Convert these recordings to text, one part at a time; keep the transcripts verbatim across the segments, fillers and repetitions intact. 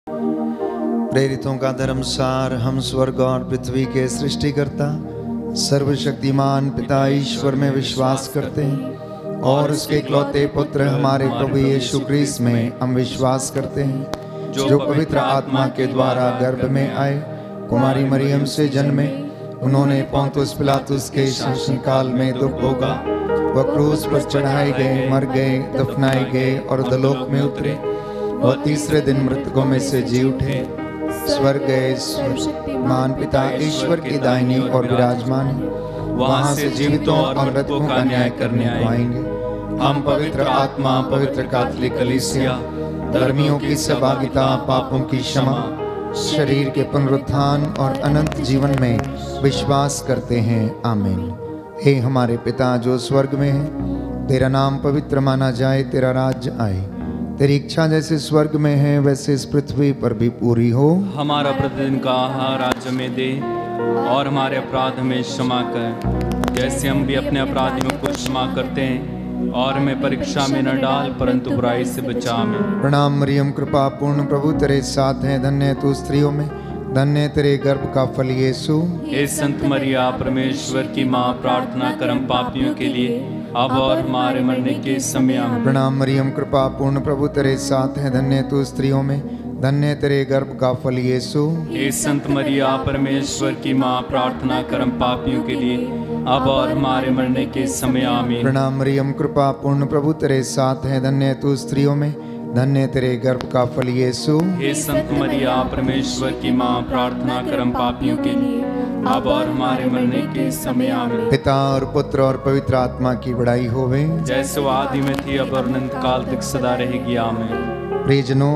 प्रेरितों का धर्मसार। हम स्वर्ग और पृथ्वी के सृष्टिकर्ता सर्वशक्तिमान पिता ईश्वर में विश्वास करते हैं और उसके इकलौते पुत्र हमारे प्रभु यीशु क्रिस्त में हम विश्वास करते हैं, जो पवित्र आत्मा के द्वारा गर्भ में आए, कुमारी मरियम से जन्मे, उन्होंने पोंतुस पिलातुस के शासन काल में दुख भोगा, वह क्रूस पर चढ़ाए गए, मर गए, दफनाए गए और दलोक में उतरे, वह तीसरे दिन मृतकों में से जी उठे, स्वर्ग गए, मान पिता ईश्वर की दाहिनी और विराजमान है, वहां से जीवितों और मृतकों का न्याय करने को आएंगे। हम पवित्र आत्मा, पवित्र कैथोलिक कलीसिया, धर्मियों की सहभागिता, पापों की क्षमा, शरीर के पुनरुत्थान और अनंत जीवन में विश्वास करते हैं। आमीन। हे हमारे पिता जो स्वर्ग में है, तेरा नाम पवित्र माना जाए, तेरा राज्य आए, तेरी इच्छा जैसे स्वर्ग में है वैसे इस पृथ्वी पर भी पूरी हो। हमारा प्रतिदिन का आहार आज हमें दे और हमारे अपराध हमें क्षमा कर, जैसे हम भी अपने अपराधियों को क्षमा करते हैं, और हमें परीक्षा में न डाल परंतु बुराई से बचा हमें। प्रणाम मरियम, कृपा पूर्ण प्रभु तेरे साथ है, धन्य तू स्त्रियों में, धन्य तेरे गर्भ का फल यीशु। हे संत मरिया परमेश्वर की माँ, प्रार्थना कर हम पापियों के लिए अब और हमारे मरने के समय आमीन। प्रणाम मरियम, कृपा पूर्ण प्रभु तेरे साथ है, धन्य तू स्त्रियों में, धन्य तेरे गर्भ का फल यीशु। हे संत मरिया परमेश्वर की माँ, प्रार्थना कर हम पापियों के लिए अब और हमारे मरने के समय आमीन। प्रणाम मरियम, कृपा पूर्ण प्रभु तेरे साथ है, धन्य तू स्त्रियों में, धन्य तेरे गर्भ का फल यीशु। हे संत मरिया परमेश्वर की माँ, प्रार्थना कर हम पापियों के लिए अब और हमारे मरने के समय आमीन। पिता और पुत्र और पवित्र आत्मा की बड़ाई होवे, जैसे वो आदि में थी अब और अनंत काल तक सदा रहेगी। आमीन। प्रियजनों,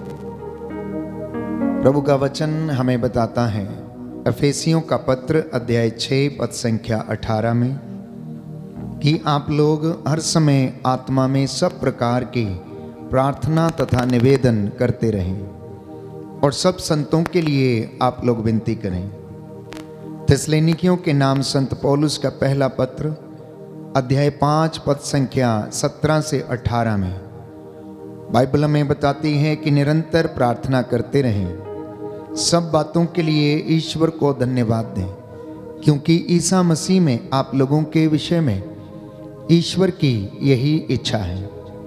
प्रभु का वचन हमें बताता है एफेसियों का पत्र अध्याय छः पद संख्या अठारह में कि आप लोग हर समय आत्मा में सब प्रकार की प्रार्थना तथा निवेदन करते रहें और सब संतों के लिए आप लोग विनती करें। थिस्सलुनीकियों के नाम संत पौलुस का पहला पत्र अध्याय पाँच पद संख्या सत्रह से अठारह में बाइबल हमें बताती है कि निरंतर प्रार्थना करते रहें, सब बातों के लिए ईश्वर को धन्यवाद दें, क्योंकि ईसा मसीह में आप लोगों के विषय में ईश्वर की यही इच्छा है।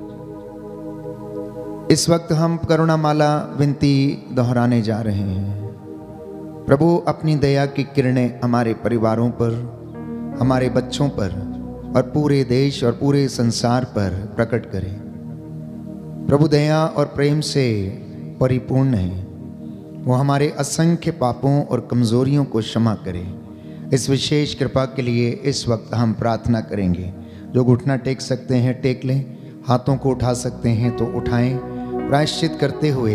इस वक्त हम करुणामाला विनती दोहराने जा रहे हैं। प्रभु अपनी दया की किरणें हमारे परिवारों पर, हमारे बच्चों पर और पूरे देश और पूरे संसार पर प्रकट करें। प्रभु दया और प्रेम से परिपूर्ण है, वो हमारे असंख्य पापों और कमज़ोरियों को क्षमा करे। इस विशेष कृपा के लिए इस वक्त हम प्रार्थना करेंगे। जो घुटना टेक सकते हैं टेक लें, हाथों को उठा सकते हैं तो उठाएं। प्रायश्चित करते हुए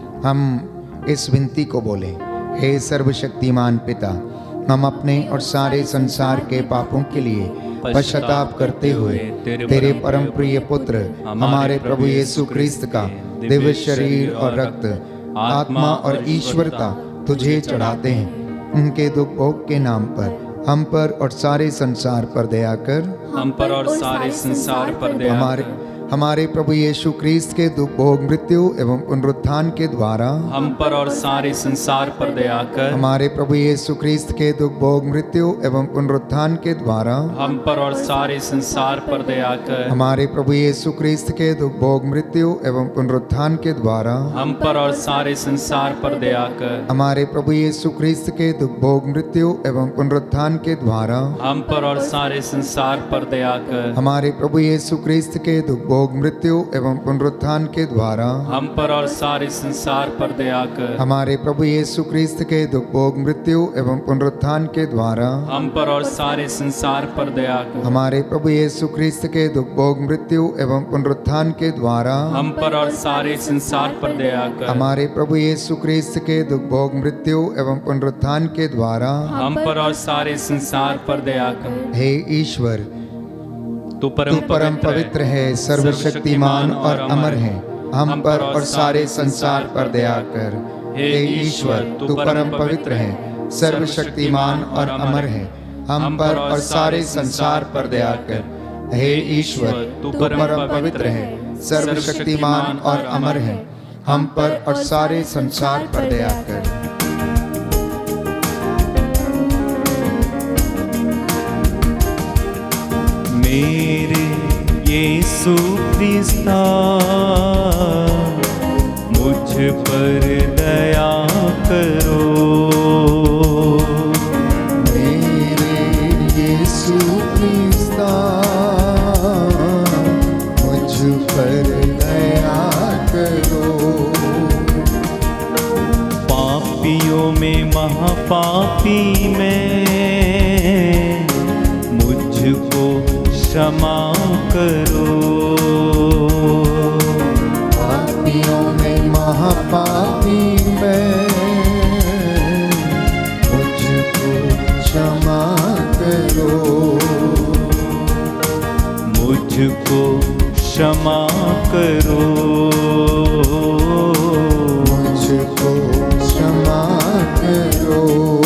हम इस विनती को बोलें, हे सर्वशक्तिमान पिता, हम अपने और सारे संसार के पापों के लिए पश्चाताप करते हुए तेरे परम प्रिय पुत्र हमारे प्रभु यीशु क्रिस्त का दिव्य शरीर और रक्त, आत्मा और ईश्वरता तुझे चढ़ाते हैं। उनके दुख भोग के नाम पर हम पर और सारे संसार पर दया कर। हम पर और सारे संसार पर दया हमारे हमारे प्रभु यीशु क्रिस्त के दुख भोग मृत्यु एवं पुनरुत्थान के द्वारा हम पर और सारे संसार पर दया कर। हमारे प्रभु यीशु क्रिस्त के दुख भोग मृत्यु एवं पुनरुत्थान के द्वारा हम पर और सारे संसार पर दया कर। हमारे प्रभु यीशु क्रिस्त के दुख भोग मृत्यु एवं पुनरुत्थान के द्वारा हम पर और सारे संसार पर दया कर। हमारे प्रभु यीशु क्रिस्त के दुख भोग मृत्यु एवं पुनरुत्थान के द्वारा हम पर और सारे संसार पर दया कर। हमारे प्रभु यीशु क्रिस्त के दुख भोग मृत्यु एवं पुनरुत्थान के द्वारा हम पर और सारे संसार पर दया कर। हमारे प्रभु यीशु क्रिस्त के दुख भोग मृत्यु एवं पुनरुत्थान के द्वारा हम पर और सारे संसार पर दया कर। हमारे प्रभु यीशु क्रिस्त के दुख भोग मृत्यु एवं पुनरुत्थान के द्वारा हम पर और सारे संसार पर दया कर। हमारे प्रभु यीशु क्रिस्त के दुख भोग मृत्यु एवं पुनरुत्थान के द्वारा हम पर और सारे संसार पर दया कर। हे ईश्वर, तू परम, परम पवित्र है, सर्वशक्तिमान और अमर है, हम पर और सारे संसार पर दया कर। हे ईश्वर, तू परम पवित्र है, सर्वशक्तिमान और अमर है, हम पर और सारे संसार पर दया कर। हे ईश्वर, तू परम पवित्र है, सर्वशक्तिमान और अमर है, हम पर और सारे संसार पर दया कर। मेरे यीशु क्रिस्ता मुझ पर दया करो। मेरे यीशु क्रिस्ता मुझ पर दया करो। पापियों में महापापी में मुझको क्षमा करो। पापियों में महापापी में मुझको क्षमा करो। मुझको क्षमा करो। मुझको क्षमा करो।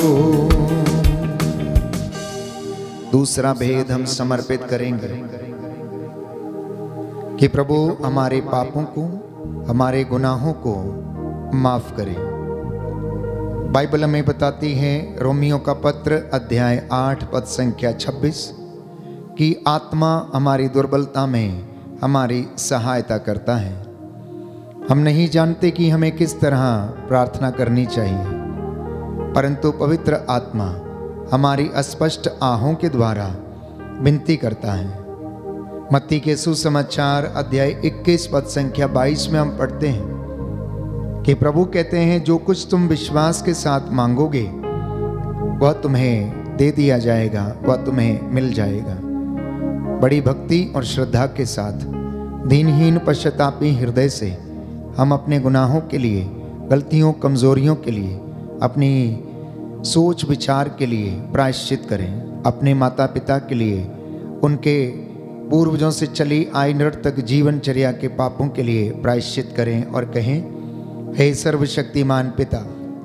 दूसरा भेद हम समर्पित करेंगे कि प्रभु हमारे पापों को, हमारे गुनाहों को माफ करे। बाइबल हमें बताती है, रोमियो का पत्र अध्याय आठ पद संख्या छब्बीस, कि आत्मा हमारी दुर्बलता में हमारी सहायता करता है। हम नहीं जानते कि हमें किस तरह प्रार्थना करनी चाहिए, परंतु पवित्र आत्मा हमारी अस्पष्ट आहों के द्वारा विनती करता है। मत्ती के सुसमाचार अध्याय इक्कीस पद संख्या बाईस में हम पढ़ते हैं कि प्रभु कहते हैं, जो कुछ तुम विश्वास के साथ मांगोगे वह तुम्हें दे दिया जाएगा, वह तुम्हें मिल जाएगा। बड़ी भक्ति और श्रद्धा के साथ दीनहीन पश्चातापी हृदय से हम अपने गुनाहों के लिए, गलतियों, कमजोरियों के लिए, अपनी सोच विचार के लिए प्रायश्चित करें। अपने माता पिता के लिए, उनके पूर्वजों से चली आई नर्तक जीवनचर्या के पापों के लिए प्रायश्चित करें और कहें, हे सर्वशक्तिमान पिता,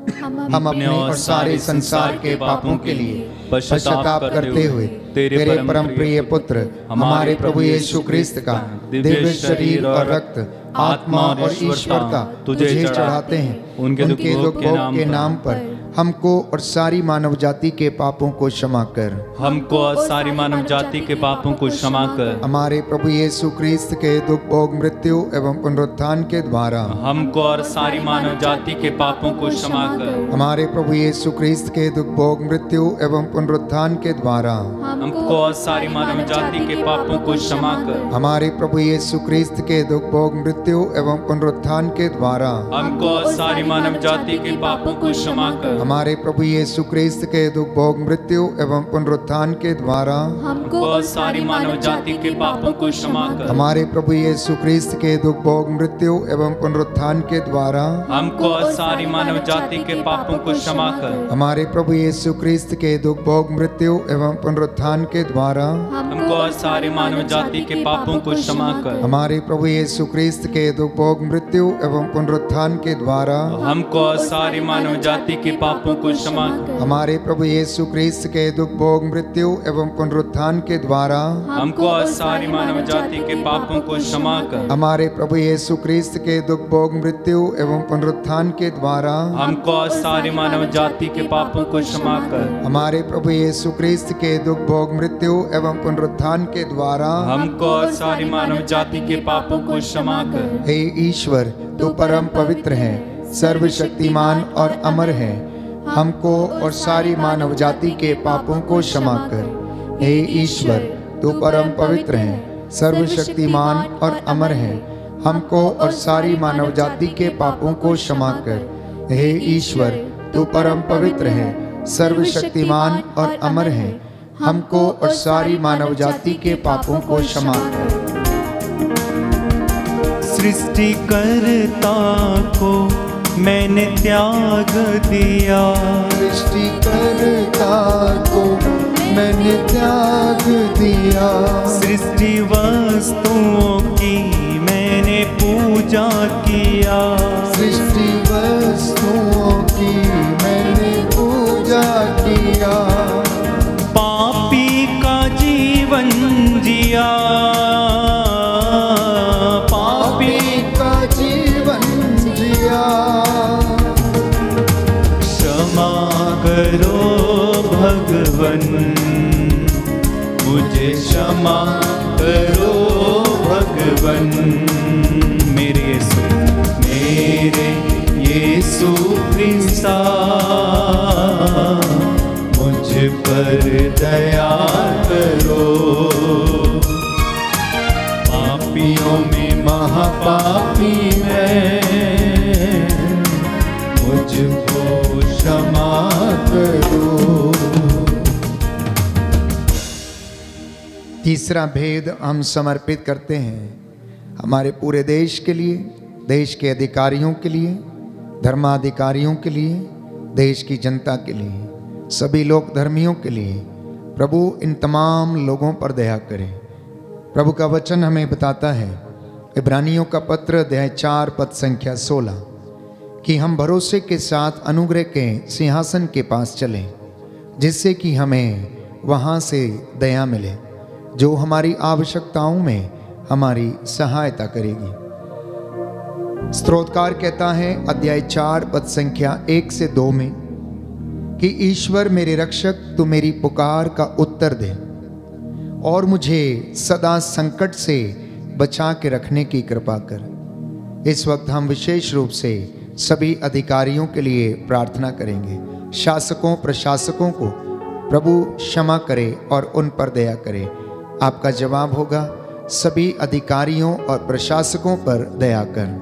हम अपने और सारे संसार के पापों के लिए पश्चाताप करते हुए तेरे परम प्रिय पुत्र हमारे प्रभु यीशु ख्रिस्त का दिव्य शरीर और रक्त, आत्मा और ईश्वरता तुझे चढ़ाते हैं। उनके दुख के नाम पर हमको और सारी मानव जाति के पापों को क्षमा कर। हमको और सारी मानव जाति के पापों को क्षमा कर। हमारे प्रभु यीशु ख्रिस्त के दुख, भोग, मृत्यु एवं पुनरुत्थान के द्वारा हमको और सारी मानव जाति के पापों को क्षमा कर। हमारे प्रभु यीशु ख्रिस्त के दुख, भोग, मृत्यु एवं पुनरुत्थान के द्वारा हमको और सारी मानव जाति के पापों को क्षमा कर। हमारे प्रभु यीशु ख्रिस्त के दुख, भोग, मृत्यु एवं पुनरुत्थान के द्वारा हमको और सारी मानव जाति के पापों को क्षमा कर। हमारे प्रभु यीशु ख्रिस्त के दुख, भोग, मृत्यु एवं पुनरुत्थान के द्वारा हमको और सारी मानव जाति के पापों को क्षमा कर। हमारे प्रभु यीशु ख्रिस्त के दुख, भोग, मृत्यु एवं पुनरुत्थान के द्वारा हमको और सारी मानव जाति के पापों को क्षमा कर। हमारे प्रभु यीशु ख्रिस्त के दुख, भोग, मृत्यु एवं पुनरुत्थान के द्वारा हमको और सारी मानव जाति के पापों को क्षमा कर। हमारे प्रभु यीशु ख्रिस्त के दुख, भोग, मृत्यु एवं पुनरुत्थान के द्वारा हमको और सारी मानव जाति के पापों को क्षमा कर। हमारे प्रभु यीशु ख्रिस्त के दुख, भोग, मृत्यु एवं पुनरुत्थान के द्वारा हमको और सारी मानव जाति के पापों को क्षमा कर। हमारे प्रभु यीशु ख्रिस्त के दुख, भोग, मृत्यु एवं पुनरुत्थान के द्वारा हमको और सारी मानव जाति के पापों को क्षमा कर। हमारे प्रभु यीशु ख्रिस्त के दुख, भोग, मृत्यु एवं पुनरुत्थान के द्वारा हमको और सारी मानव जाति के पापों को क्षमा कर। हे ईश्वर, तू परम पवित्र है, सर्वशक्तिमान और अमर है। हमको और सारी मानव जाति के पापों को क्षमा कर। हे ईश्वर, तू परम पवित्र है, सर्वशक्तिमान और अमर है। हमको और सारी मानव जाति के पापों को क्षमा कर। हे ईश्वर, तू परम पवित्र है, सर्वशक्तिमान और अमर है। हमको और सारी मानव जाति के पापों को क्षमा कर। सृष्टिकर्ता को मैंने त्याग दिया, सृष्टिकर्ता को मैंने त्याग दिया। सृष्टि वस्तुओं की मैंने पूजा किया, सृष्टि वस्तुओं की मैंने पूजा किया। पापी का जीवन जिया, पापी का जीवन जिया। करो भगवन, मुझे क्षमा करो भगवन। मेरे यीशु, मेरे यीशु ख्रिस्ता, मुझ पर दया करो। पापियों में महापापी मैं, मुझको क्षमा करो। तीसरा भेद हम समर्पित करते हैं हमारे पूरे देश के लिए, देश के अधिकारियों के लिए, धर्माधिकारियों के लिए, देश की जनता के लिए, सभी लोक धर्मियों के लिए। प्रभु इन तमाम लोगों पर दया करें। प्रभु का वचन हमें बताता है, इब्रानियों का पत्र अध्याय चार पद संख्या सोलह, कि हम भरोसे के साथ अनुग्रह के सिंहासन के पास चलें, जिससे कि हमें वहाँ से दया मिले, जो हमारी आवश्यकताओं में हमारी सहायता करेगी। स्तोत्रकार कहता है अध्याय चार पद संख्या एक से दो में कि ईश्वर मेरे रक्षक, तू मेरी पुकार का उत्तर दे और मुझे सदा संकट से बचा के रखने की कृपा कर। इस वक्त हम विशेष रूप से सभी अधिकारियों के लिए प्रार्थना करेंगे। शासकों प्रशासकों को प्रभु क्षमा करे और उन पर दया करे। आपका जवाब होगा, सभी अधिकारियों और प्रशासकों पर दया कर,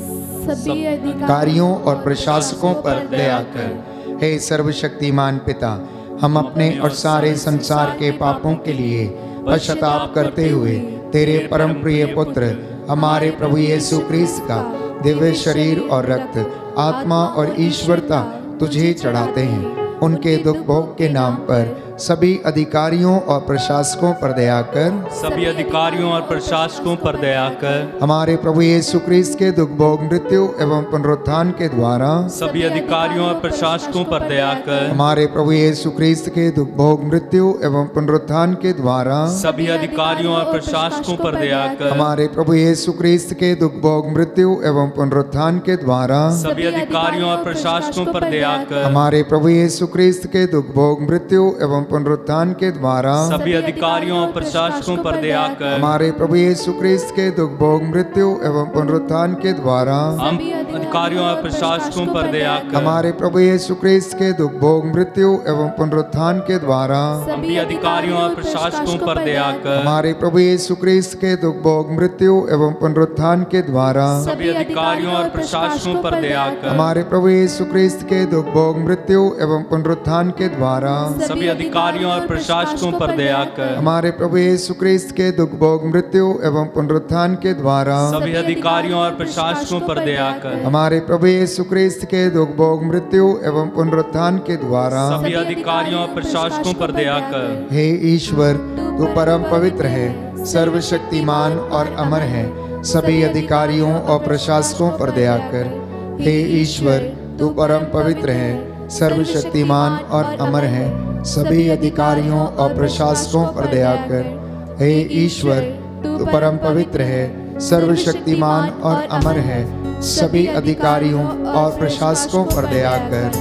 सभी अधिकारियों और प्रशासकों पर दया कर। हे सर्वशक्तिमान पिता, हम अपने और सारे संसार के पापों के लिए पश्चाताप करते हुए तेरे परम प्रिय पुत्र हमारे प्रभु यीशु ख्रीस्त का दिव्य शरीर और रक्त, आत्मा और ईश्वरता तुझे चढ़ाते हैं। उनके दुख भोग के नाम पर सभी अधिकारियों और प्रशासकों पर दया कर, सभी अधिकारियों और प्रशासकों पर दया कर। हमारे प्रभु यीशु ख्रीस्त के दुख भोग मृत्यु एवं पुनरुत्थान के द्वारा सभी अधिकारियों और प्रशासकों पर दया कर। हमारे प्रभु यीशु ख्रीस्त के दुख भोग मृत्यु एवं पुनरुत्थान के द्वारा सभी अधिकारियों और प्रशासकों पर दया कर। हमारे प्रभु यीशु ख्रीस्त के दुख भोग मृत्यु एवं पुनरुत्थान के द्वारा सभी अधिकारियों और प्रशासकों पर दया कर। हमारे प्रभु यीशु ख्रीस्त के दुख भोग मृत्यु एवं पुनरुत्थान के द्वारा सभी अधिकारियों और प्रशासकों पर दया कर। हमारे प्रभु यीशु ख्रीस्त के दुख भोग मृत्यु एवं पुनरुत्थान के द्वारा हम अधिकारियों और प्रशासकों पर दया कर। हमारे प्रभु यीशु ख्रीस्त के दुख भोग मृत्यु एवं पुनरुत्थान के द्वारा सभी अधिकारियों और प्रशासकों पर दया कर। हमारे प्रभु यीशु ख्रीस्त के दुख भोग मृत्यु एवं पुनरुत्थान के द्वारा सभी अधिकारियों और प्रशासकों पर दया कर। हमारे प्रभु यीशु ख्रीस्त के दुख भोग मृत्यु एवं पुनरुत्थान के द्वारा सभी अधिकारियों और प्रशासकों पर दया कर। हमारे प्रभु यीशु ख्रीस्त के दुख भोग मृत्यु एवं पुनरुत्थान के द्वारा सभी अधिकारियों और प्रशासकों पर दया कर। हमारे प्रभु यीशु ख्रीस्त के दुख भोग मृत्यु एवं पुनरुत्थान के द्वारा सभी अधिकारियों और प्रशासकों पर दया कर। हे ईश्वर, तू परम पवित्र है, सर्वशक्तिमान और अमर है, सभी अधिकारियों और प्रशासकों पर दया कर। हे ईश्वर, तू परम पवित्र है, सर्वशक्तिमान और अमर है, सभी अधिकारियों और प्रशासकों पर दया कर। हे ईश्वर, तू परम पवित्र है, सर्वशक्तिमान और अमर है, सभी अधिकारियों और प्रशासकों पर दया कर।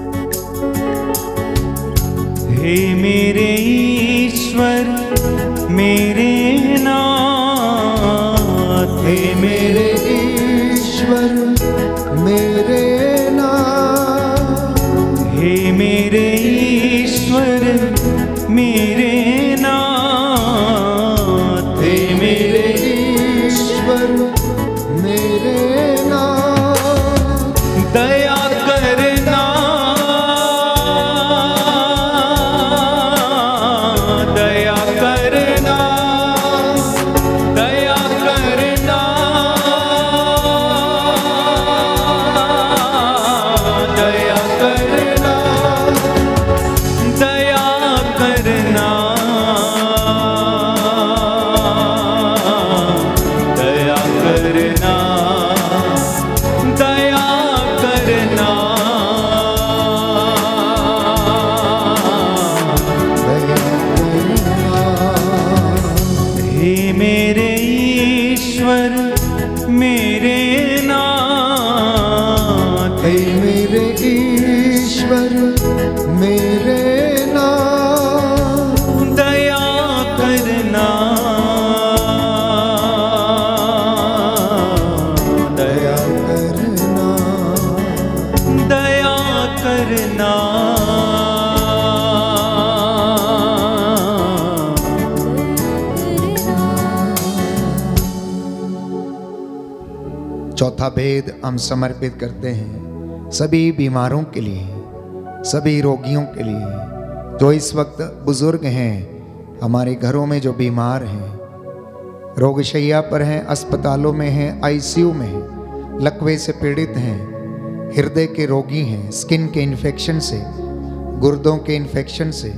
हे मेरे ईश्वर, मेरे नाथ, हे मेरे ईश्वर, मेरे नाथ, हे मेरे ईश्वर, मेरे नाथ, हे मेरे ईश्वर, मेरे नाथ, दया करना, दया करना, दया करना, दया करना, दया करना, दया करना, दया करना, हे मेरे ईश्वर, मेरे नाथ, हे मेरे ईश्वर, ईश्वर मेरे नाम दया करना, दया करना, दया करना। चौथा भेद हम समर्पित करते हैं सभी बीमारों के लिए, सभी रोगियों के लिए जो इस वक्त बुजुर्ग हैं, हमारे घरों में जो बीमार हैं, रोगशैया पर हैं, अस्पतालों में हैं, आईसीयू में हैं, लकवे से पीड़ित हैं, हृदय के रोगी हैं, स्किन के इन्फेक्शन से, गुर्दों के इन्फेक्शन से,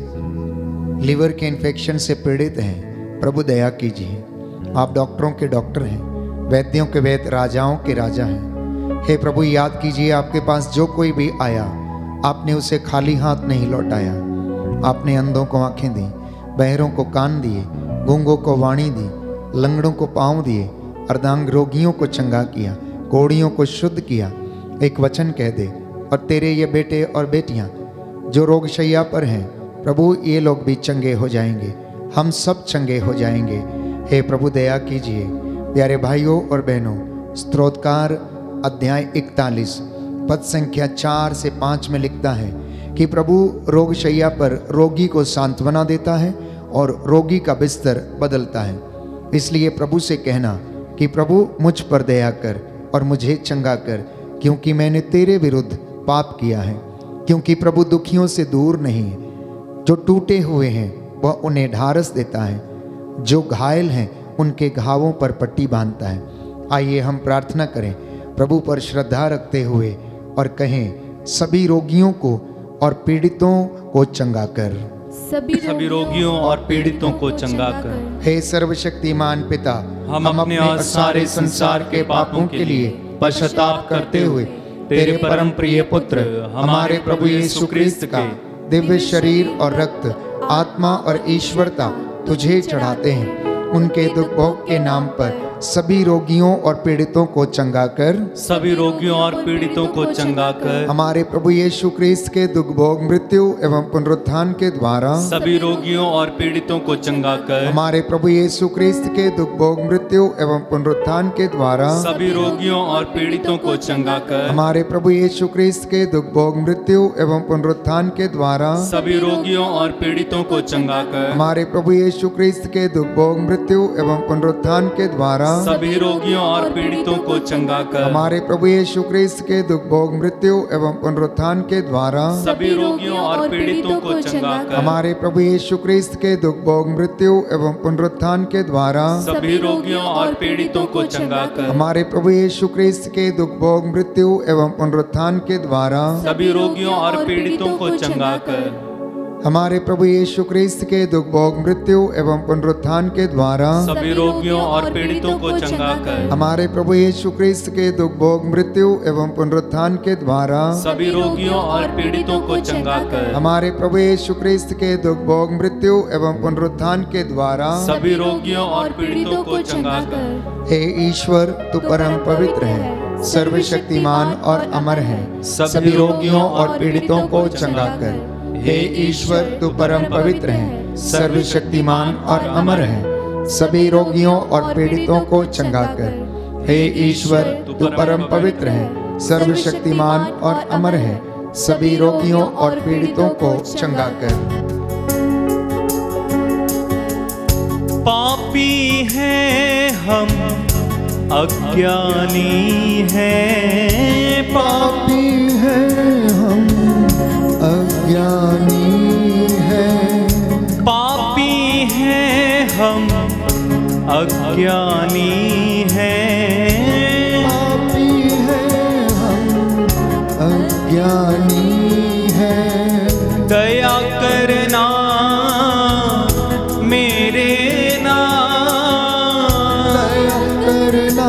लिवर के इन्फेक्शन से पीड़ित हैं। प्रभु दया कीजिए। आप डॉक्टरों के डॉक्टर हैं, वैद्यों के वैद्य, राजाओं के राजा हैं। हे प्रभु, याद कीजिए आपके पास जो कोई भी आया, आपने उसे खाली हाथ नहीं लौटाया। आपने अंधों को आंखें दी, बहरों को कान दिए, गूंगों को वाणी दी, लंगड़ों को पाँव दिए, अर्धांग रोगियों को चंगा किया, कोढ़ियों को शुद्ध किया। एक वचन कह दे और तेरे ये बेटे और बेटियां जो रोगशैया पर हैं, प्रभु ये लोग भी चंगे हो जाएंगे, हम सब चंगे हो जाएंगे। हे प्रभु दया कीजिए। प्यारे भाइयों और बहनों, स्तोत्रकार अध्याय इकतालीस पद संख्या चार से पाँच में लिखता है कि प्रभु रोगशैया पर रोगी को सांत्वना देता है और रोगी का बिस्तर बदलता है। इसलिए प्रभु से कहना कि प्रभु मुझ पर दया कर और मुझे चंगा कर, क्योंकि मैंने तेरे विरुद्ध पाप किया है। क्योंकि प्रभु दुखियों से दूर नहीं है, जो टूटे हुए हैं वह उन्हें ढारस देता है, जो घायल हैं उनके घावों पर पट्टी बांधता है। आइए हम प्रार्थना करें प्रभु पर श्रद्धा रखते हुए और कहें, सभी रोगियों को और पीड़ितों को चंगा कर, सभी सभी रोगियों और पीड़ितों को चंगा कर। हे सर्वशक्तिमान पिता, हम अपने और सारे संसार के पापों के लिए पश्चाताप करते हुए तेरे परम प्रिय पुत्र हमारे प्रभु यीशु क्रिस्त का दिव्य शरीर और रक्त, आत्मा और ईश्वरता तुझे चढ़ाते हैं। उनके दुख भोग के नाम पर सभी रोगियों और पीड़ितों को चंगा कर, सभी रोगियों और पीड़ितों को चंगा कर। हमारे प्रभु यीशु क्रिस्त के दुख भोग, मृत्यु एवं पुनरुत्थान के द्वारा सभी रोगियों और पीड़ितों को चंगा कर। हमारे प्रभु यीशु क्रिस्त के दुख भोग, मृत्यु एवं पुनरुत्थान के द्वारा सभी रोगियों और पीड़ितों को चंगा कर। हमारे प्रभु यीशु क्रिस्त के दुख भोग, मृत्यु एवं पुनरुत्थान के द्वारा सभी रोगियों और पीड़ितों को चंगा कर। हमारे प्रभु यीशु क्रिस्त के दुख भोग, मृत्यु एवं पुनरुत्थान के द्वारा सभी रोगियों और पीड़ितों को चंगा कर। हमारे प्रभु यीशु क्रिस्त के दुख भोग, मृत्यु एवं पुनरुत्थान के द्वारा सभी रोगियों और पीड़ितों को चंगा कर। हमारे प्रभु यीशु क्रिस्त के दुख भोग, मृत्यु एवं पुनरुत्थान के द्वारा सभी रोगियों और पीड़ितों को चंगा कर। हमारे प्रभु यीशु क्रिस्त के दुख भोग, मृत्यु एवं पुनरुत्थान के द्वारा सभी रोगियों और पीड़ितों को चंगा कर। हमारे प्रभु यीशु क्रिस्त के दुख भोग, मृत्यु एवं पुनरुत्थान के द्वारा सभी रोगियों और पीड़ितों को चंगा कर। हमारे प्रभु यीशु क्रिस्त के दुख भोग, मृत्यु एवं पुनरुत्थान के द्वारा सभी रोगियों और पीड़ितों को चंगा कर। हमारे प्रभु यीशु क्रिस्त के दुख भोग, मृत्यु एवं पुनरुत्थान के द्वारा सभी रोगियों और पीड़ितों को चंगा कर। हे ईश्वर, तू परम पवित्र है, सर्वशक्तिमान और अमर है, सभी रोगियों और पीड़ितों को चंगा कर। हे ईश्वर, तू परम पवित्र है, सर्वशक्तिमान और अमर है, सभी रोगियों और पीड़ितों को चंगा कर। हे ईश्वर, तू परम पवित्र है, सर्वशक्तिमान और अमर है, सभी रोगियों और पीड़ितों को चंगा कर। पापी हैं हम, अज्ञानी हैं, पापी हैं हम, अज्ञानी हैं, पापी हैं हम, अज्ञानी हैं, पापी हैं हम, अज्ञानी हैं। दया करना मेरे ना, दया करना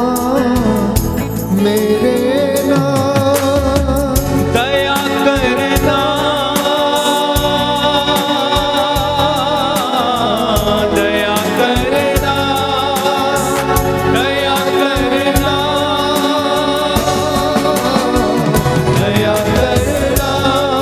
मेरे ना, दया करना, दया करना, दया करना, दया करना,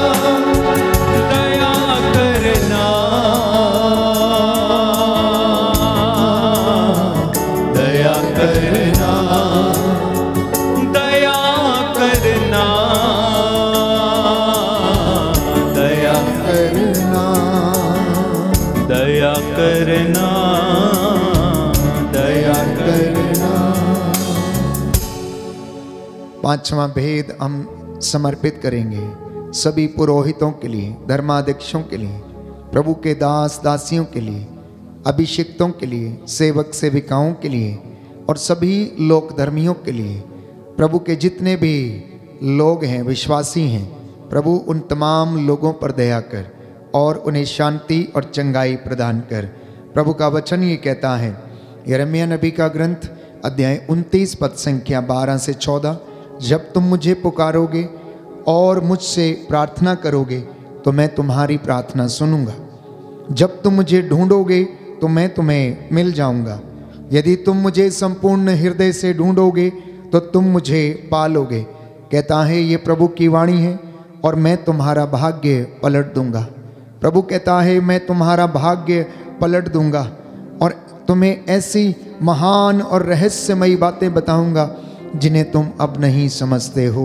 पांचवा भेद हम समर्पित करेंगे सभी पुरोहितों के लिए, धर्माध्यक्षों के लिए, प्रभु के दास दासियों के लिए, अभिषिक्तों के लिए, सेवक सेविकाओं के लिए और सभी लोक धर्मियों के लिए। प्रभु के जितने भी लोग हैं, विश्वासी हैं, प्रभु उन तमाम लोगों पर दया कर और उन्हें शांति और चंगाई प्रदान कर। प्रभु का वचन ये कहता है, यिर्मयाह नबी का ग्रंथ अध्याय उनतीस पद संख्या बारह से चौदह, जब तुम मुझे पुकारोगे और मुझसे प्रार्थना करोगे तो मैं तुम्हारी प्रार्थना सुनूंगा। जब तुम मुझे ढूंढोगे तो मैं तुम्हें मिल जाऊंगा। यदि तुम मुझे संपूर्ण हृदय से ढूंढोगे तो तुम मुझे पालोगे। कहता है ये प्रभु की वाणी है और मैं तुम्हारा भाग्य पलट दूंगा। प्रभु कहता है मैं तुम्हारा भाग्य पलट दूंगा और तुम्हें ऐसी महान और रहस्यमयी बातें बताऊंगा जिन्हें तुम अब नहीं समझते हो।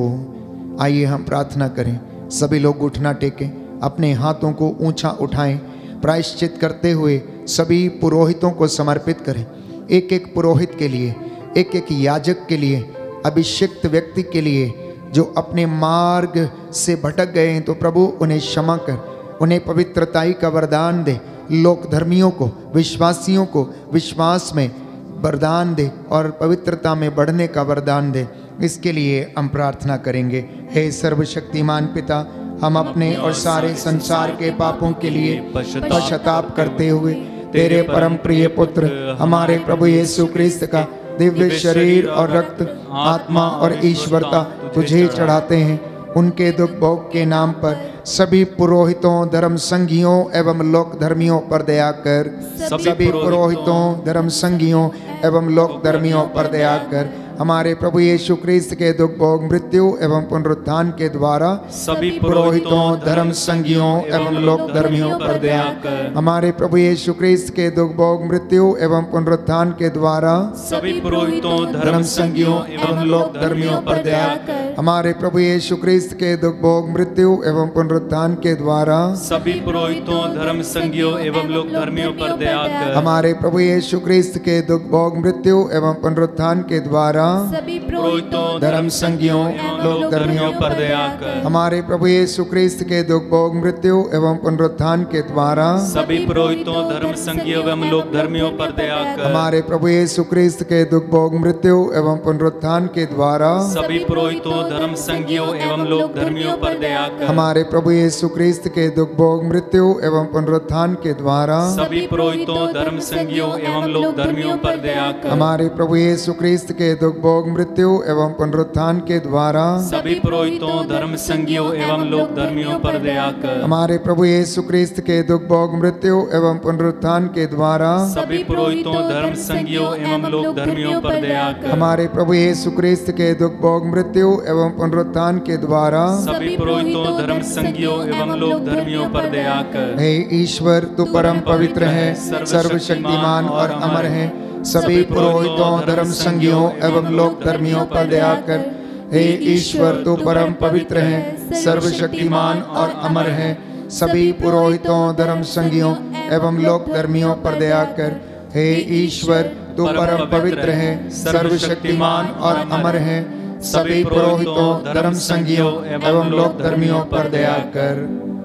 आइए हम प्रार्थना करें। सभी लोग घुटना टेकें, अपने हाथों को ऊंचा उठाएं, प्रायश्चित करते हुए सभी पुरोहितों को समर्पित करें। एक एक पुरोहित के लिए, एक एक याजक के लिए, अभिषिक्त व्यक्ति के लिए जो अपने मार्ग से भटक गए हैं, तो प्रभु उन्हें क्षमा कर, उन्हें पवित्रताई का वरदान दे। लोक धर्मियों को, विश्वासियों को विश्वास में वरदान दे और पवित्रता में बढ़ने का वरदान दे। इसके लिए हम प्रार्थना करेंगे। हे सर्वशक्तिमान पिता, हम अपने और सारे संसार के पापों के लिए पश्चाताप करते हुए तेरे परम प्रिय पुत्र हमारे प्रभु यीशु क्रिस्त का दिव्य शरीर और रक्त, आत्मा और ईश्वरता तुझे चढ़ाते हैं। उनके दुख भोग के नाम पर सभी पुरोहितों, धर्म संघियों एवं लोक धर्मियों पर दया कर। सभी पुरोहितों, धर्म संघियों एवं लोक धर्मियों पर दया कर। हमारे प्रभु यीशु क्रिस्त के दुख भोग, मृत्यु एवं पुनरुत्थान के द्वारा सभी पुरोहितों, धर्म संघियों एवं लोक धर्मियों पर दया कर। हमारे प्रभु यीशु क्रिस्त के दुख भोग, मृत्यु एवं पुनरुत्थान के द्वारा सभी पुरोहितों, धर्म संघियों एवं लोक धर्मियों पर दया कर। हमारे प्रभु यीशु क्रिस्त के दुख भोग, मृत्यु एवं पुनरुत्थान के द्वारा सभी पुरोहितों, धर्म संघियों एवं लोक धर्मियों पर दया कर। हमारे प्रभु यीशु क्रिस्त के दुख भोग, मृत्यु एवं पुनरुत्थान के द्वारा सभी पुरोहितों, धर्म संघियों लोक धर्मियों पर दया कर। हमारे प्रभु यीशु क्रिस्त के दुख भोग, मृत्यु एवं पुनरुत्थान के द्वारा सभी पुरोहितों, धर्म संघियों एवं लोक धर्मियों पर दया कर। हमारे प्रभु यीशु क्रिस्त के दुख भोग, मृत्यु एवं पुनरुत्थान के द्वारा सभी पुरोहितों, धर्म संघियों एवं लोक धर्मियों पर दया कर। हमारे प्रभु यीशु क्रिस्त के दुख भोग, मृत्यु एवं पुनरुत्थान के द्वारा सभी पुरोहितों, धर्म संघियों एवं लोक धर्मियों पर दया कर। हमारे प्रभु यीशु क्रिस्त के दुख भोग, मृत्यु एवं पुनरुत्थान के द्वारा सभी पुरोहितों, धर्म संघियों एवं लोक धर्मियों पर दया कर। हमारे प्रभु यीशु क्रिस्त के दुख भोग, मृत्यु एवं पुनरुत्थान के द्वारा सभी पुरोहितों, धर्म संघियों एवं लोक धर्मियों पर दया कर। हमारे प्रभु यीशु क्रिस्त के दुख भोग, मृत्यु एवं पुनरुत्थान के द्वारा सभी पुरोहितों, धर्म संघियों एवं लोक धर्मियों पर दया कर। हे ईश्वर, तू परम पवित्र है, सर्वशक्तिमान और अमर है। सभी पुरोहितों, धर्म संघियों एवं लोक धर्मियों पर दया कर। हे ईश्वर, तू परम पवित्र है, सर्वशक्तिमान और अमर है। सभी पुरोहितों, धर्म संघियों एवं लोक धर्मियों पर दया कर। हे ईश्वर, तू परम पवित्र है, सर्वशक्तिमान और अमर है। सभी पुरोहितों, धर्म संघियों एवं लोक धर्मियों पर दया कर।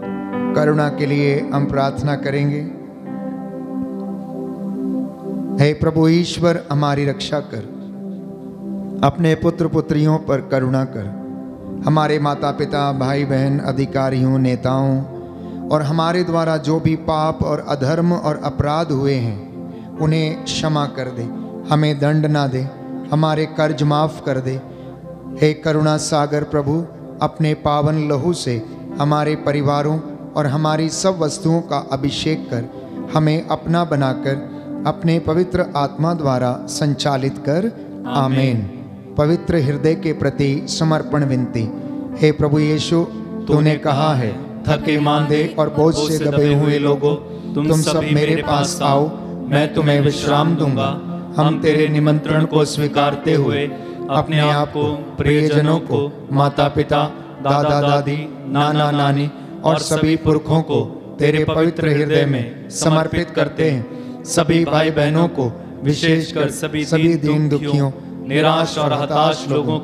करुणा के लिए हम प्रार्थना करेंगे। हे प्रभु ईश्वर, हमारी रक्षा कर, अपने पुत्र पुत्रियों पर करुणा कर। हमारे माता पिता, भाई बहन, अधिकारियों, नेताओं और हमारे द्वारा जो भी पाप और अधर्म और अपराध हुए हैं उन्हें क्षमा कर दे, हमें दंड ना दे, हमारे कर्ज माफ कर दे। हे करुणा सागर प्रभु, अपने पावन लहू से हमारे परिवारों और हमारी सब वस्तुओं का अभिषेक कर, हमें अपना बनाकर अपने पवित्र आत्मा द्वारा संचालित कर। आमीन। पवित्र हृदय के प्रति समर्पण विनती। हे प्रभु यीशु, तूने कहा है, थके मांदे और बोझ से दबे हुए लोगों, तुम सब मेरे पास आओ, मैं तुम्हें विश्राम दूंगा। हम तेरे निमंत्रण को स्वीकारते हुए अपने आप को, प्रियजनों को, माता पिता, दादा दादी, नाना नानी और सभी पुरखों को तेरे पवित्र हृदय में समर्पित करते हैं। सभी भाई बहनों को, विशेषकर सभी सभी दीन दुखियों, निराश और हताश लोगों को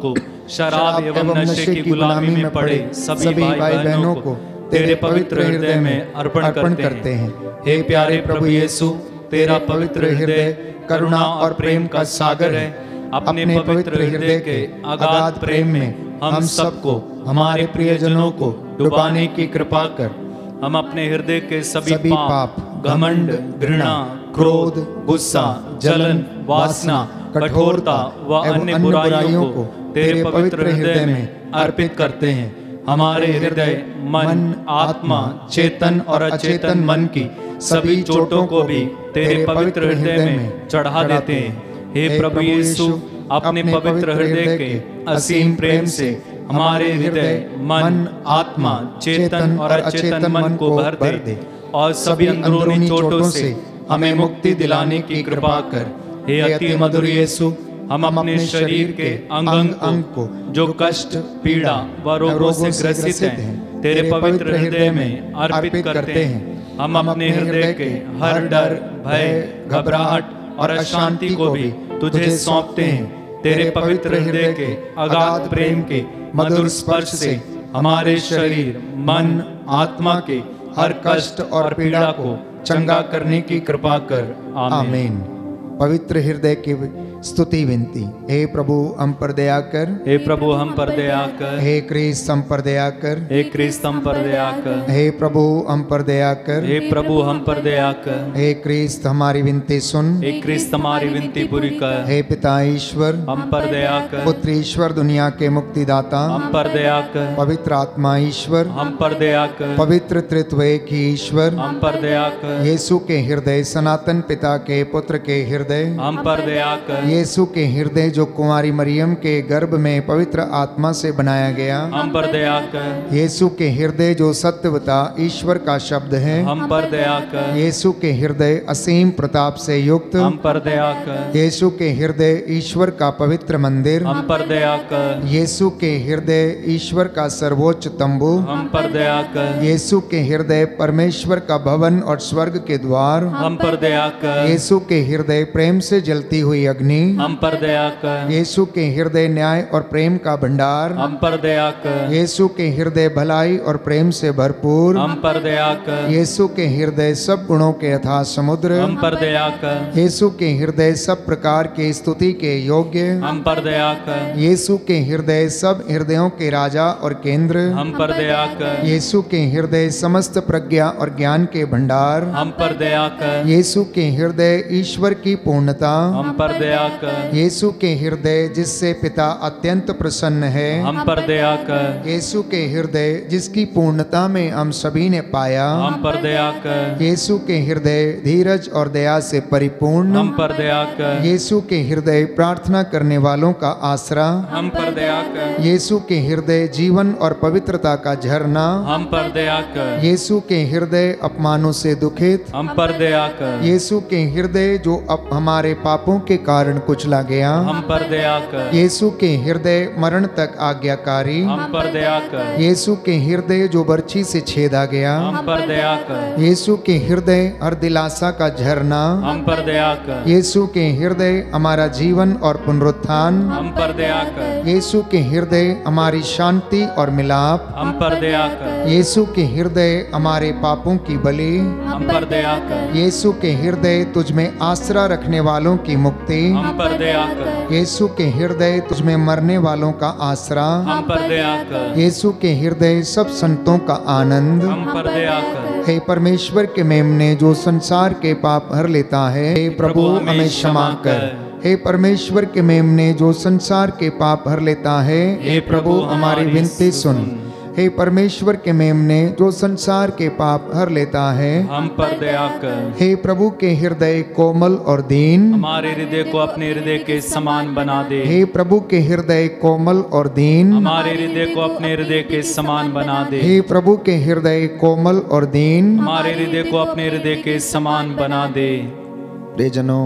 शराब एवं नशे की गुलामी में पड़े सभी भाई बहनों को तेरे पवित्र हृदय में अर्पण करते हैं। हे प्यारे प्रभु यीशु, तेरा पवित्र हृदय करुणा और प्रेम का सागर है। अपने पवित्र हृदय के अगाध प्रेम में हम सबको, हमारे प्रियजनों को डुबाने की कृपा कर। हम अपने हृदय के सभी पाप, घमंड, घृणा, क्रोध, गुस्सा, जलन, वासना, कठोरता व अन्य बुराइयों को तेरे पवित्र हृदय में अर्पित करते हैं। हमारे हृदय, मन, आत्मा, चेतन और अचेतन मन की सभी चोटों को भी तेरे पवित्र हृदय में चढ़ा देते हैं। हे प्रभु यीशु, अपने पवित्र हृदय के असीम प्रेम से हमारे हृदय, मन, आत्मा, चेतन और अचेतन मन को भर दे और सभी अंदरूनी चोटों से हमें मुक्ति दिलाने की कृपा कर। हे अति मधुर यीशु, हम अपने शरीर के अंग अंग को जो कष्ट, पीड़ा व रोगों से ग्रसित हैं, तेरे पवित्र हृदय में अर्पित करते हैं। हम अपने हृदय के हर डर, भय, घबराहट और अशांति को भी तुझे सौंपते हैं। तेरे पवित्र हृदय के अगाध प्रेम के मधुर स्पर्श से हमारे शरीर, मन, आत्मा के हर कष्ट और पीड़ा को चंगा करने की कृपा कर। आमीन। पवित्र हृदय की स्तुति विनती। हे प्रभु हम पर दया कर, हे प्रभु हम पर दया कर। हे क्रिस्त हम पर दया कर, हे क्रिस्त हम पर दया कर। हे प्रभु हम पर दया कर, हे प्रभु हम पर दया कर। हे क्रिस्त हमारी विनती सुन, हे क्रिस्त हमारी विनती पूरी कर। हे पिता ईश्वर हम पर दया कर। पुत्र ईश्वर दुनिया के मुक्तिदाता हम पर दया कर। पवित्र आत्मा ईश्वर हम पर दया कर। पवित्र त्रित्व एक ही ईश्वर हम पर दया कर। यीशु के हृदय, सनातन पिता के पुत्र के हृदय हम पर दया कर। यीशु के हृदय जो कुंवारी मरियम के गर्भ में पवित्र आत्मा से बनाया गया हम पर दया कर। यीशु के हृदय जो सत्यवता ईश्वर का शब्द है हम पर दया कर। यीशु के हृदय असीम प्रताप से युक्त हम पर दया कर। यीशु के हृदय ईश्वर का पवित्र मंदिर हम पर दया कर। यीशु के हृदय ईश्वर का सर्वोच्च तंबू हम पर दया कर। यीशु के हृदय परमेश्वर का भवन और स्वर्ग के द्वार हम पर दया कर। यीशु के हृदय प्रेम से जलती हुई अग्नि हम पर दया कर। यीशु के हृदय न्याय और प्रेम का भंडार हम पर दया कर। यीशु के हृदय भलाई और प्रेम से भरपूर हम पर दया कर। यीशु के हृदय सब गुणों के अथाह समुद्र हम पर दया कर। यीशु के हृदय सब प्रकार के स्तुति के योग्य हम पर दया कर। यीशु के हृदय सब हृदयों के राजा और केंद्र हम पर दया कर। यीशु के हृदय समस्त प्रज्ञा और ज्ञान के भंडार हम पर दया कर। यीशु के हृदय ईश्वर की पूर्णता हम पर दया कर। यीशु के हृदय जिससे पिता अत्यंत प्रसन्न है हम पर दया कर। यीशु के हृदय जिसकी पूर्णता में हम सभी ने पाया हम पर दया कर। यीशु के हृदय धीरज और दया से परिपूर्ण हम पर दया कर। यीशु के हृदय प्रार्थना करने वालों का आसरा हम पर दया कर। यीशु के हृदय जीवन और पवित्रता का झरना हम पर दया कर। यीशु के हृदय अपमानों से दुखित हम पर दया कर। यीशु के हृदय जो अब हमारे पापों के कारण कुचला गया हम पर दया कर। यीशु के हृदय मरण तक आज्ञाकारी हम पर दया कर। यीशु के हृदय जो बर्छी से छेदा गया हम पर दया कर। यीशु के हृदय हर दिलासा का झरना हम पर दया कर। यीशु के हृदय हमारा जीवन और पुनरुत्थान हम पर दया कर। यीशु के हृदय हमारी शांति और मिलाप हम पर दया कर। यीशु के हृदय हमारे पापों की बलि हम पर दया कर। यीशु के हृदय तुझ में आसरा रखने वालों की मुक्ति हम पर दया कर। यीशु के हृदय तुझ में मरने वालों का आसरा हम पर दया कर। यीशु के हृदय सब संतों का आनंद हम पर दया कर। हे परमेश्वर के मेमने जो संसार के पाप हर लेता है हे प्रभु हमें क्षमा कर। हे परमेश्वर के मेमने जो संसार के पाप हर लेता है हे प्रभु हमारी विनती सुन। हे परमेश्वर के मेमने जो संसार के पाप हर लेता है हम पर दया कर। हे प्रभु के हृदय कोमल और दीन हमारे हृदय को अपने हृदय के समान बना दे। हे प्रभु के हृदय कोमल और दीन हमारे हृदय को अपने हृदय के समान बना दे। हे प्रभु के हृदय कोमल और दीन हमारे हृदय को अपने हृदय के समान बना दे। प्रियजनों,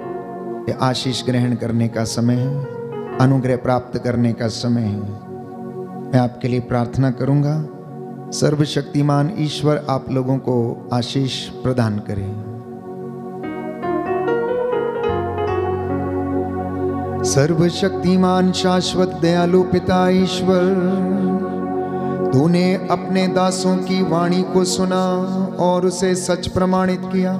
ये आशीष ग्रहण करने का समय है, अनुग्रह प्राप्त करने का समय है। मैं आपके लिए प्रार्थना करूंगा, सर्वशक्तिमान ईश्वर आप लोगों को आशीष प्रदान करे। सर्वशक्तिमान शाश्वत दयालु पिता ईश्वर, तूने अपने दासों की वाणी को सुना और उसे सच प्रमाणित किया।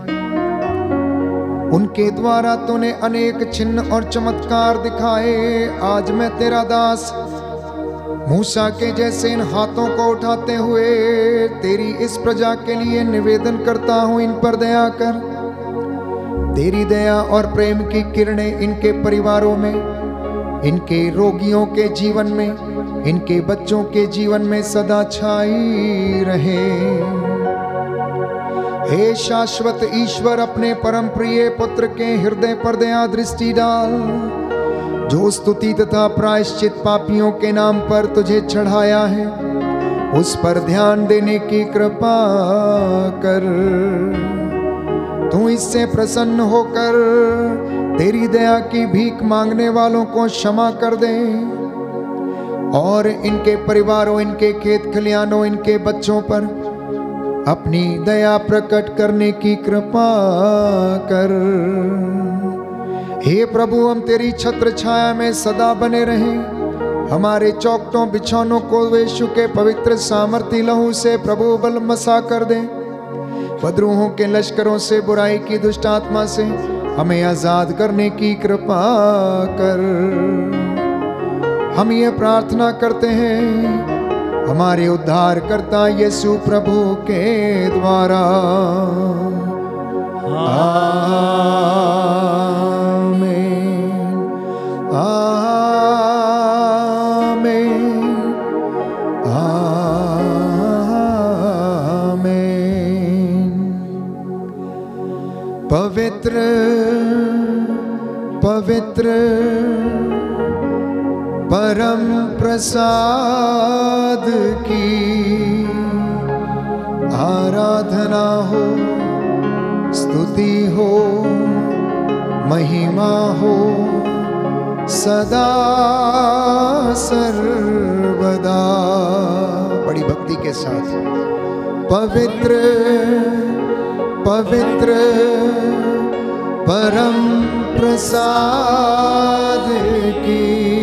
उनके द्वारा तूने अनेक चिन्ह और चमत्कार दिखाए। आज मैं तेरा दास मूसा के जैसे इन हाथों को उठाते हुए तेरी इस प्रजा के लिए निवेदन करता हूं, इन पर दया कर। तेरी दया और प्रेम की किरणें इनके परिवारों में, इनके रोगियों के जीवन में, इनके बच्चों के जीवन में सदा छाई रहे। हे शाश्वत ईश्वर, अपने परम प्रिय पुत्र के हृदय पर दया दृष्टि डाल, जो स्तुति तथा प्रायश्चित पापियों के नाम पर तुझे चढ़ाया है, उस पर ध्यान देने की कृपा कर। तू इससे प्रसन्न होकर तेरी दया की भीख मांगने वालों को क्षमा कर दे और इनके परिवारों, इनके खेत खलियानों, इनके बच्चों पर अपनी दया प्रकट करने की कृपा कर। हे प्रभु, हम तेरी छत्र छाया में सदा बने रहें। हमारे चौखटों बिछौनों को यीशु के पवित्र सामर्थी लहू से प्रभु बल मसा कर दे। बदरूहों के लश्करों से, बुराई की दुष्ट आत्मा से हमें आजाद करने की कृपा कर। हम ये प्रार्थना करते हैं हमारे उद्धारकर्ता यीशु प्रभु के द्वारा। आमीन, आमीन, आमीन। पवित्र पवित्र परम प्रसाद की आराधना हो, स्तुति हो, महिमा हो सदा सर्वदा। बड़ी भक्ति के साथ पवित्र पवित्र परम प्रसाद की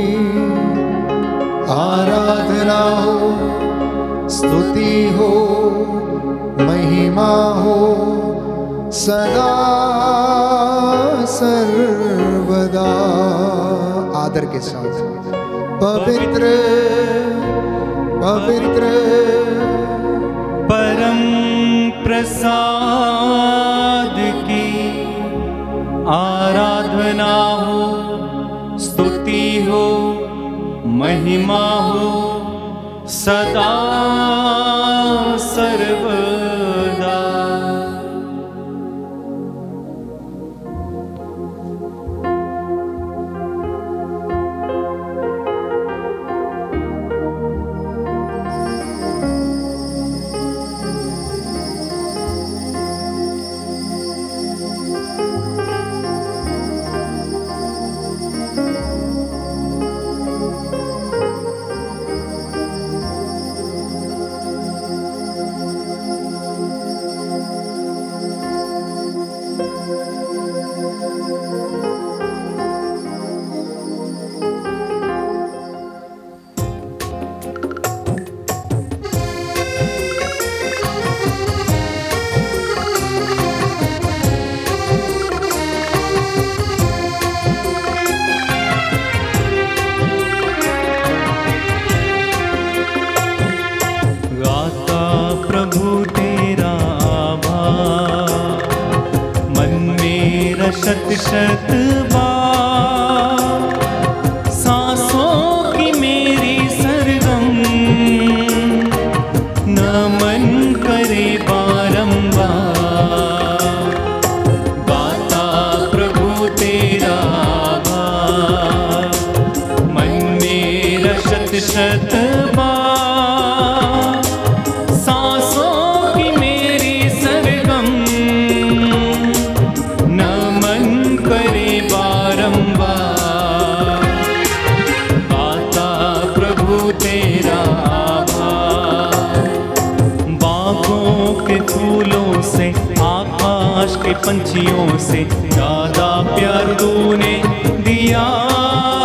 आराधना हो, स्तुति हो, महिमा हो सदा सर्वदा। आदर के साथ पवित्र पवित्र परम प्रसाद की आराधना हो, स्तुति हो, महिमा हो सदा सर्वदा। शत शत बार सांसों की मेरी सरगम नमन करे बारंबार। गाता प्रभु तेरा भाव, मन मेरा शत शत बार सांसों की मेरी सरगम करे बारंबार। गाता प्रभु तेरा आभार। बागों के फूलों से, आकाश के पंछियों से ज्यादा प्यार तूने दिया।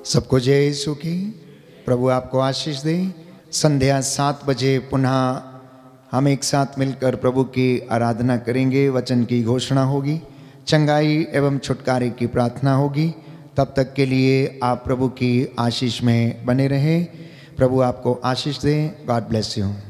सबको जय यीशु की। प्रभु आपको आशीष दे। संध्या सात बजे पुनः हम एक साथ मिलकर प्रभु की आराधना करेंगे, वचन की घोषणा होगी, चंगाई एवं छुटकारे की प्रार्थना होगी। तब तक के लिए आप प्रभु की आशीष में बने रहें। प्रभु आपको आशीष दे। God bless you.